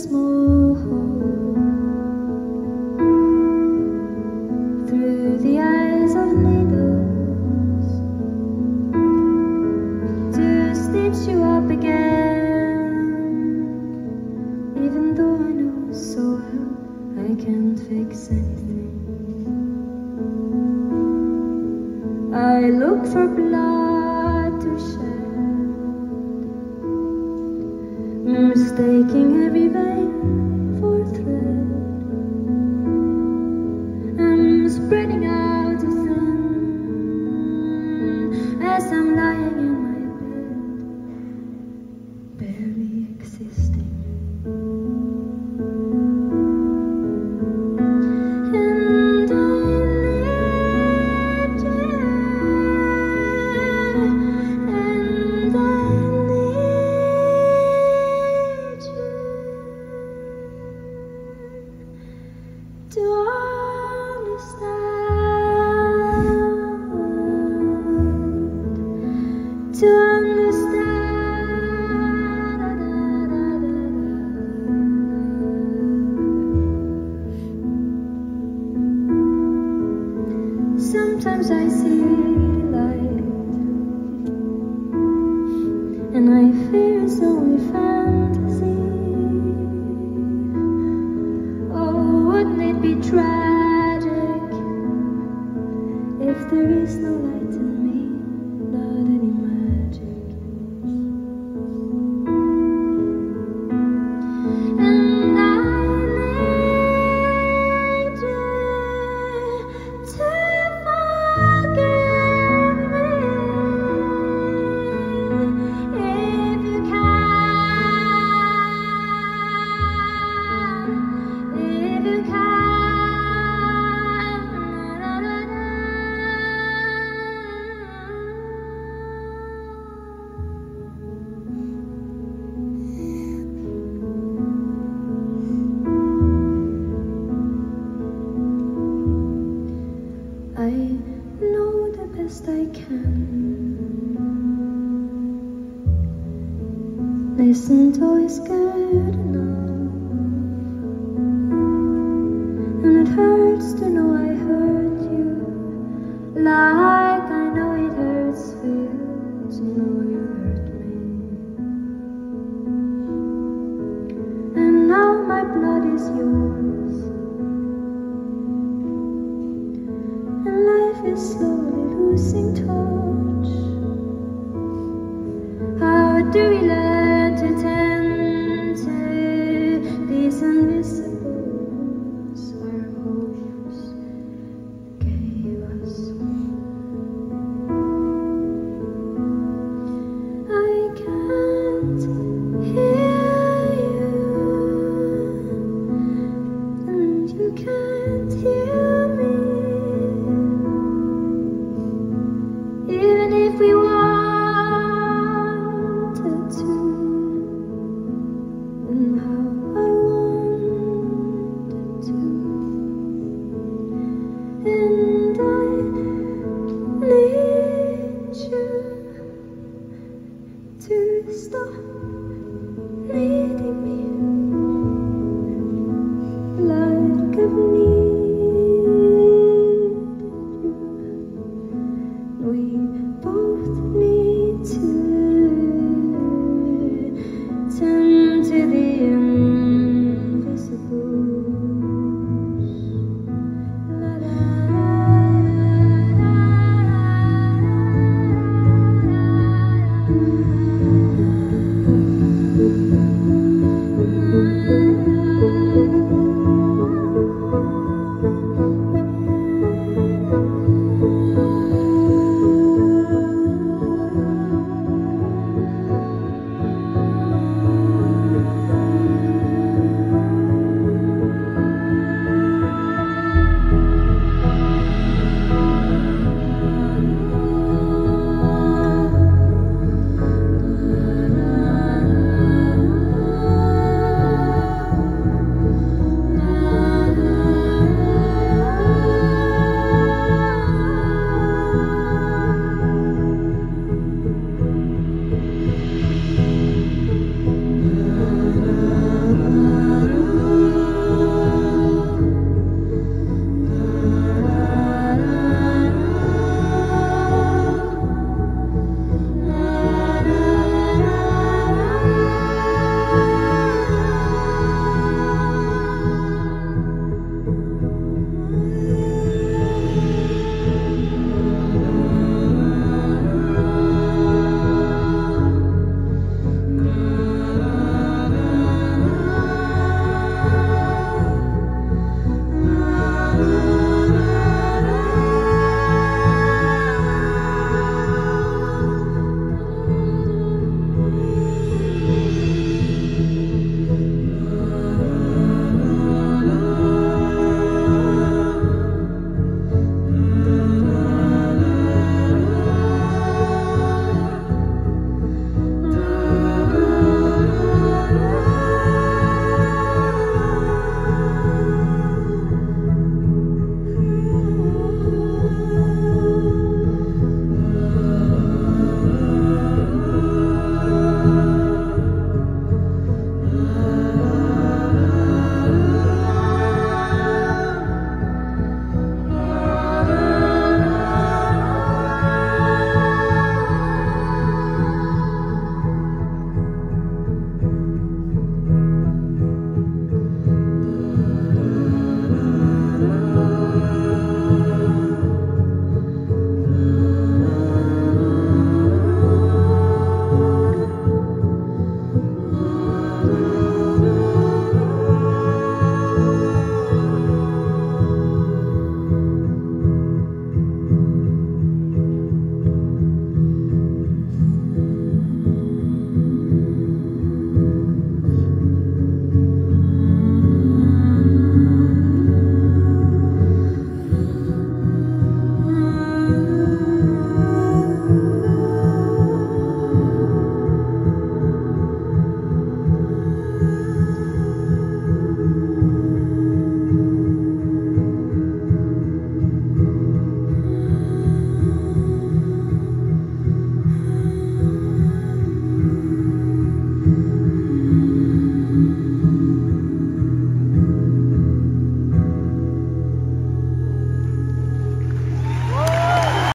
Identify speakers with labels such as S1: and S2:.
S1: small hole through the eyes of needles to stitch you up again, even though I know so well I can't fix anything. I look for blood to shed, mistaking every vein for thread. I'm spreading out too thin as I'm lying in my bed, barely existing. And I need you, and I need you to understand, to understand. Sometimes I see light, and I fear it's only fantasy. Oh, wouldn't it be tragic if there is no light in me, not any magic? And I need you to forgive me if you can, if you can. I know the best I can. Isn't always good enough, and it hurts to know I hurt you, like I know it hurts for you to know you hurt me. And now my blood is yours, and life is slow.